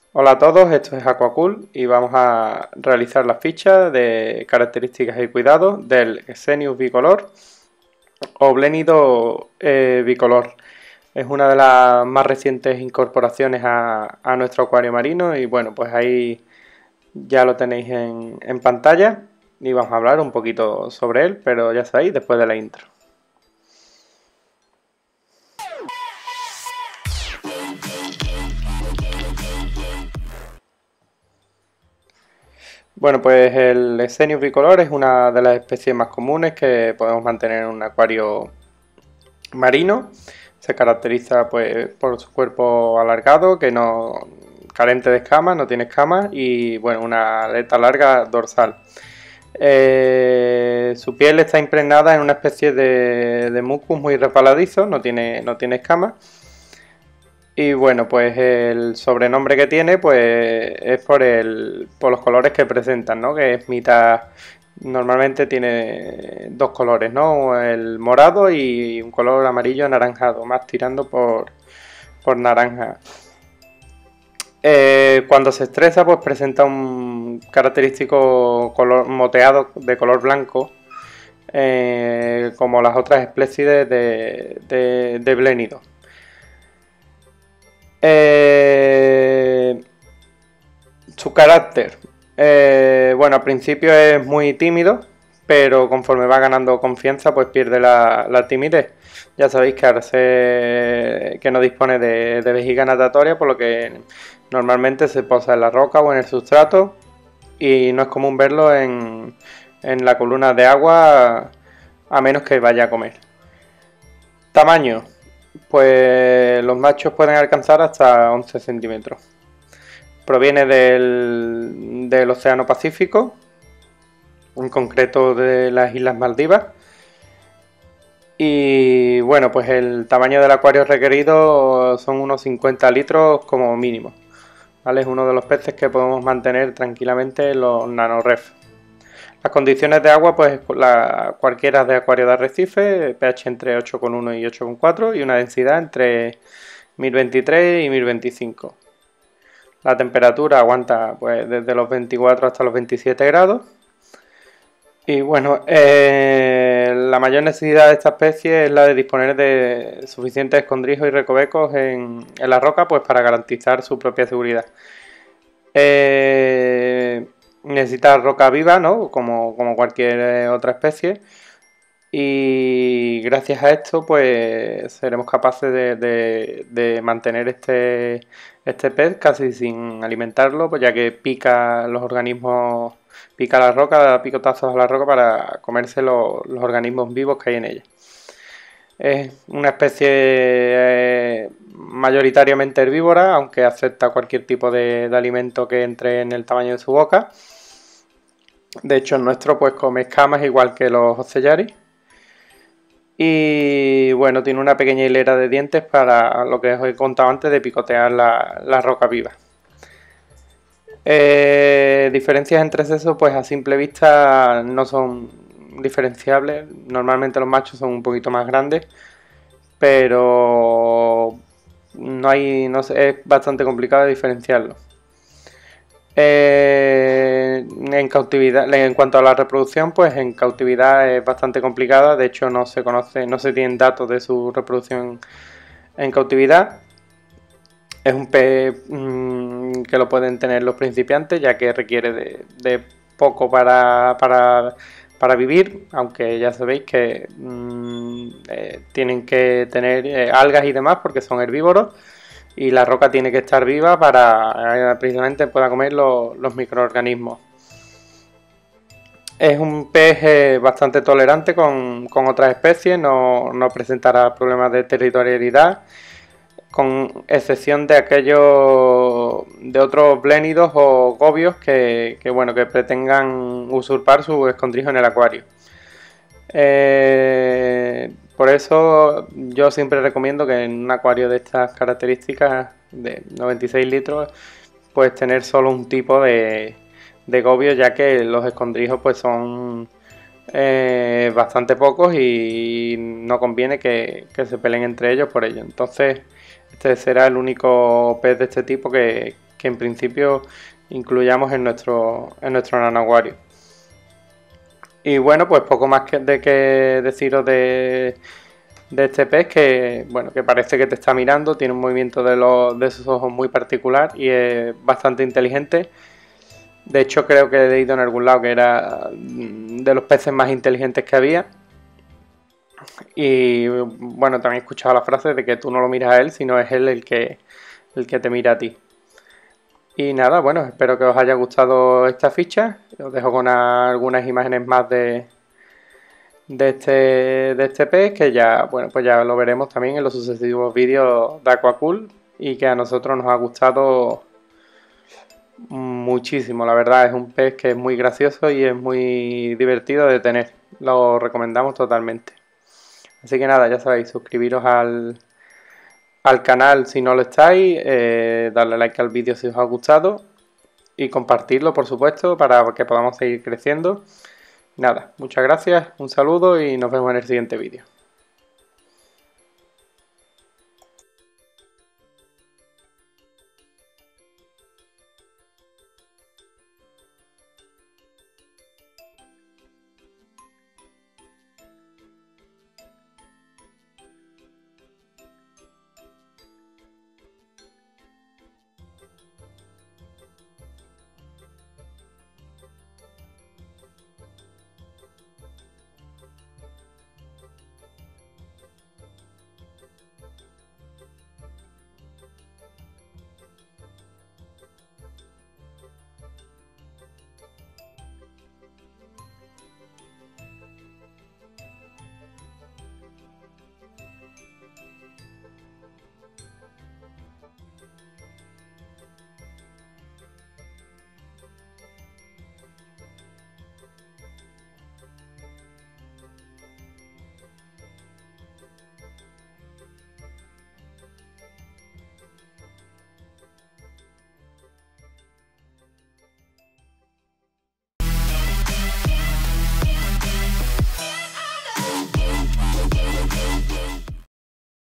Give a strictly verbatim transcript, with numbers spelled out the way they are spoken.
Hola a todos, esto es Aquacool y vamos a realizar la ficha de características y cuidados del Xenius bicolor o Blénido eh, bicolor. Es una de las más recientes incorporaciones a, a nuestro acuario marino y bueno, pues ahí ya lo tenéis en, en pantalla y vamos a hablar un poquito sobre él, pero ya sabéis, después de la intro. Bueno, pues el Xenius bicolor es una de las especies más comunes que podemos mantener en un acuario marino. Se caracteriza pues por su cuerpo alargado, que no carente de escamas, no tiene escamas y bueno, una aleta larga dorsal. Eh, su piel está impregnada en una especie de, de mucus muy resbaladizo, no tiene, no tiene escamas. Y bueno, pues el sobrenombre que tiene pues es por, el, por los colores que presentan, ¿no? Que es mitad, normalmente tiene dos colores, ¿no? El morado y un color amarillo anaranjado, más tirando por, por naranja. Eh, cuando se estresa pues presenta un característico color moteado de color blanco, eh, como las otras especies de, de, de blénido. Eh, su carácter. Eh, bueno, al principio es muy tímido, pero conforme va ganando confianza, pues pierde la, la timidez. Ya sabéis que ahora se, que no dispone de, de vejiga natatoria, por lo que normalmente se posa en la roca o en el sustrato y no es común verlo en, en la columna de agua a menos que vaya a comer. Tamaño. Pues los machos pueden alcanzar hasta once centímetros. Proviene del, del Océano Pacífico, en concreto de las Islas Maldivas. Y bueno, pues el tamaño del acuario requerido son unos cincuenta litros como mínimo. ¿Vale? Es uno de los peces que podemos mantener tranquilamente en los nanoref. Las condiciones de agua, pues la, cualquiera de acuario de arrecife, pH entre ocho coma uno y ocho coma cuatro y una densidad entre mil veintitrés y mil veinticinco. La temperatura aguanta pues desde los veinticuatro hasta los veintisiete grados. Y bueno, eh, la mayor necesidad de esta especie es la de disponer de suficientes escondrijos y recovecos en, en la roca, pues para garantizar su propia seguridad. Eh, necesita roca viva, ¿no? Como, como cualquier otra especie. Y gracias a esto, pues seremos capaces de, de, de mantener este, este pez casi sin alimentarlo, pues ya que pica los organismos, pica la roca, da picotazos a la roca para comerse los, los organismos vivos que hay en ella. Es una especie eh, mayoritariamente herbívora, aunque acepta cualquier tipo de, de alimento que entre en el tamaño de su boca. De hecho, el nuestro pues come escamas igual que los ocellaris. Y bueno, tiene una pequeña hilera de dientes para lo que os he contado antes de picotear la, la roca viva. Eh, diferencias entre sexos, pues a simple vista no son diferenciables. Normalmente los machos son un poquito más grandes, pero no hay, no sé, es bastante complicado diferenciarlos. Eh, en cautividad, en cuanto a la reproducción, pues en cautividad es bastante complicada. De hecho, no se conoce, no se tienen datos de su reproducción en cautividad. Es un pez mmm, que lo pueden tener los principiantes, ya que requiere de, de poco para, para, para, vivir, aunque ya sabéis que mmm, eh, tienen que tener eh, algas y demás porque son herbívoros. Y la roca tiene que estar viva para eh, precisamente pueda comer los, los microorganismos. Es un pez eh, bastante tolerante con, con otras especies, no, no presentará problemas de territorialidad, con excepción de aquellos de otros blénidos o gobios que, que, bueno, que pretendan usurpar su escondrijo en el acuario. Eh, por eso yo siempre recomiendo que en un acuario de estas características de noventa y seis litros pues tener solo un tipo de, de gobio, ya que los escondrijos pues son eh, bastante pocos y no conviene que, que se peleen entre ellos por ello. Entonces este será el único pez de este tipo que, que en principio incluyamos en nuestro, en nuestro nanaguario. Y bueno, pues poco más que de que deciros de, de este pez, que bueno, que parece que te está mirando, tiene un movimiento de, los, de sus ojos muy particular y es bastante inteligente. De hecho, creo que he leído en algún lado que era de los peces más inteligentes que había. Y bueno, también he escuchado la frase de que tú no lo miras a él, sino es él el que, el que te mira a ti. Y nada, bueno, espero que os haya gustado esta ficha. Os dejo con algunas imágenes más de, de, este, de este pez, que ya, bueno, pues ya lo veremos también en los sucesivos vídeos de Aquacool, y que a nosotros nos ha gustado muchísimo, la verdad. Es un pez que es muy gracioso y es muy divertido de tener. Lo recomendamos totalmente. Así que nada, ya sabéis, suscribiros al, al canal si no lo estáis, eh, darle like al vídeo si os ha gustado y compartirlo, por supuesto, para que podamos seguir creciendo. Nada, muchas gracias, un saludo y nos vemos en el siguiente vídeo.